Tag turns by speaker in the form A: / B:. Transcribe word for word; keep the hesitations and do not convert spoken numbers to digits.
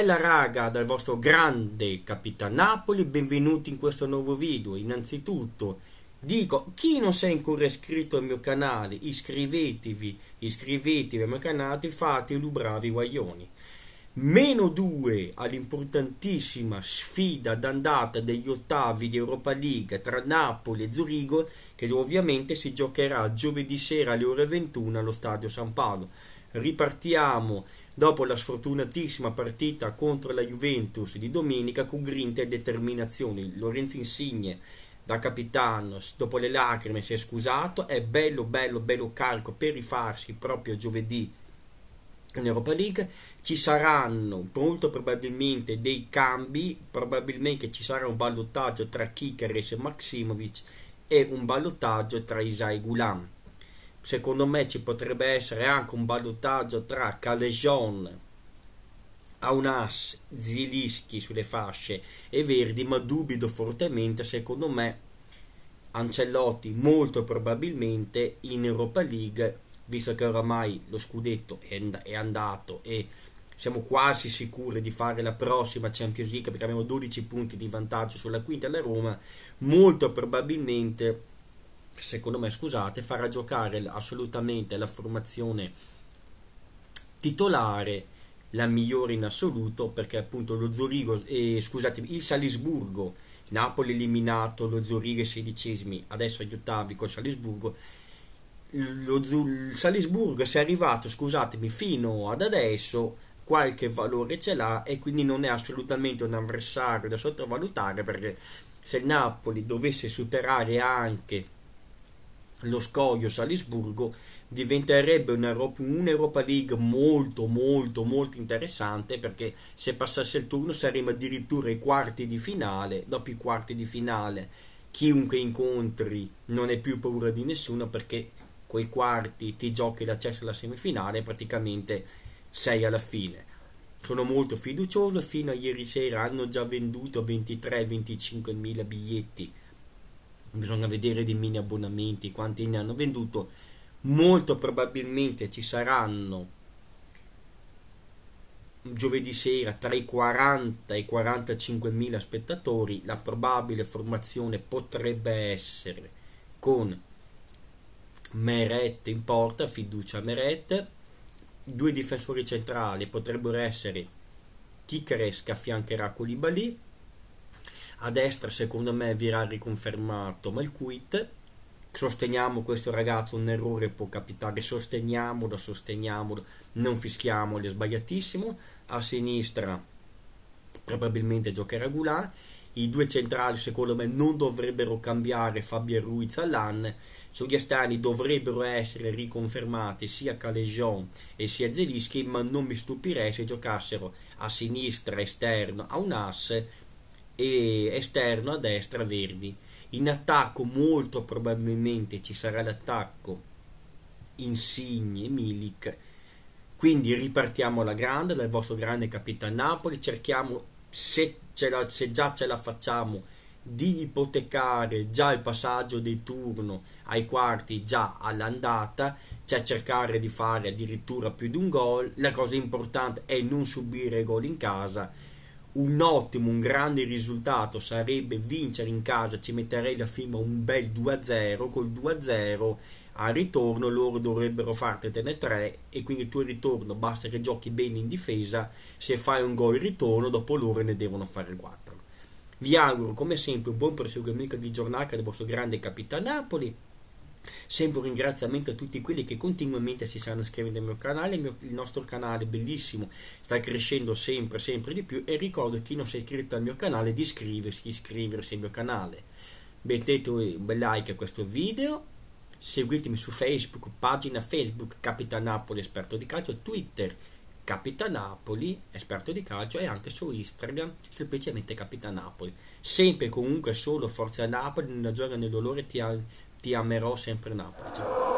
A: Bella raga, dal vostro grande Capitan Napoli, benvenuti in questo nuovo video. Innanzitutto dico, chi non si è ancora iscritto al mio canale, iscrivetevi, iscrivetevi al mio canale, fate i bravi guaglioni. Meno due all'importantissima sfida d'andata degli ottavi di Europa League tra Napoli e Zurigo, che ovviamente si giocherà giovedì sera alle ore ventuno allo Stadio San Paolo. Ripartiamo dopo la sfortunatissima partita contro la Juventus di domenica con grinta e determinazione. Lorenzo Insigne, da capitano, dopo le lacrime si è scusato, è bello bello bello carico per rifarsi proprio giovedì in Europa League. Ci saranno molto probabilmente dei cambi, probabilmente ci sarà un ballottaggio tra Kikeres e Maksimovic e un ballottaggio tra Isai Gulam. Secondo me ci potrebbe essere anche un ballottaggio tra Calejon, Aunas, Zielinski sulle fasce e Verdi, ma dubito fortemente. Secondo me Ancelotti molto probabilmente in Europa League, visto che oramai lo scudetto è andato e siamo quasi sicuri di fare la prossima Champions League perché abbiamo dodici punti di vantaggio sulla quinta la Roma, molto probabilmente, secondo me scusate, farà giocare assolutamente la formazione titolare, la migliore in assoluto, perché appunto lo Zurigo, eh, scusate, il Salisburgo, Napoli eliminato, lo Zurigo ai sedicesimi, adesso agli ottavi col Salisburgo. Lo, il Salisburgo si è arrivato, scusatemi, fino ad adesso qualche valore ce l'ha e quindi non è assolutamente un avversario da sottovalutare, perché se il Napoli dovesse superare anche lo scoglio Salisburgo diventerebbe un'Europa League molto molto molto interessante, perché se passasse il turno saremmo addirittura ai quarti di finale. Dopo i quarti di finale chiunque incontri non è più paura di nessuno, perché coi quarti ti giochi l'accesso alla semifinale, praticamente sei alla fine. Sono molto fiducioso, fino a ieri sera hanno già venduto ventitré venticinque mila biglietti, bisogna vedere dei mini abbonamenti quanti ne hanno venduto. Molto probabilmente ci saranno giovedì sera tra i quaranta e i quarantacinque mila spettatori. La probabile formazione potrebbe essere con Meret in porta, fiducia a Meret, due difensori centrali potrebbero essere Kikeres che affiancherà Koulibaly, a destra secondo me verrà riconfermato Malcuit. Sosteniamo questo ragazzo, un errore può capitare, sosteniamolo, sosteniamolo, non fischiamolo, è sbagliatissimo. A sinistra probabilmente giocherà Goulart. I due centrali secondo me non dovrebbero cambiare, Fabio Ruiz Allan. Sugli esterni dovrebbero essere riconfermati sia Calejon e sia Zielinski, ma non mi stupirei se giocassero a sinistra esterno a Aunas e esterno a destra Verdi. In attacco molto probabilmente ci sarà l'attacco Insigne e Milik. Quindi ripartiamo alla grande dal vostro grande Capitan Napoli. Cerchiamo, se, ce la, se già ce la facciamo, di ipotecare già il passaggio del turno ai quarti già all'andata, cioè cercare di fare addirittura più di un gol. La cosa importante è non subire gol in casa. Un ottimo, un grande risultato sarebbe vincere in casa, ci metterei la firma un bel due a zero. Col due a zero al ritorno loro dovrebbero fartene tre e quindi tu il ritorno basta che giochi bene in difesa, se fai un gol in ritorno dopo loro ne devono fare quattro. Vi auguro come sempre un buon proseguimento di giornata del vostro grande Capitan Napoli. Sempre un ringraziamento a tutti quelli che continuamente si stanno iscrivendo al mio canale. Il, mio, il nostro canale bellissimo sta crescendo sempre sempre di più, e ricordo chi non si è iscritto al mio canale di iscriversi, iscriversi al mio canale. Mettete un bel like a questo video, seguitemi su Facebook, pagina Facebook Capitan Napoli esperto di calcio, Twitter Capitan Napoli esperto di calcio, e anche su Instagram semplicemente Capitan Napoli. Sempre comunque solo forza Napoli, nella gioia e nel dolore ti, ti amerò sempre Napoli. Ciao.